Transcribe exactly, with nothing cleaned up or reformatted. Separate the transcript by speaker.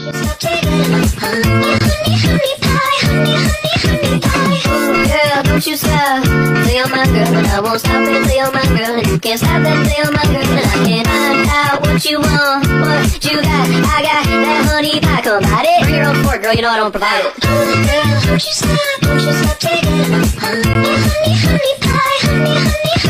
Speaker 1: stop taking my honey, honey, honey pie, honey, honey, honey pie. Oh girl, don't you stop, play on my girl, and I won't stop and play on my girl, and you can't stop and play on my girl, and I can find out what you want, what you got. I got that honey pie, come at it. Bring your own fork, girl, you know I don't provide it. Oh girl, don't you stop, don't you stop taking my honey, honey, honey pie, honey, honey, honey.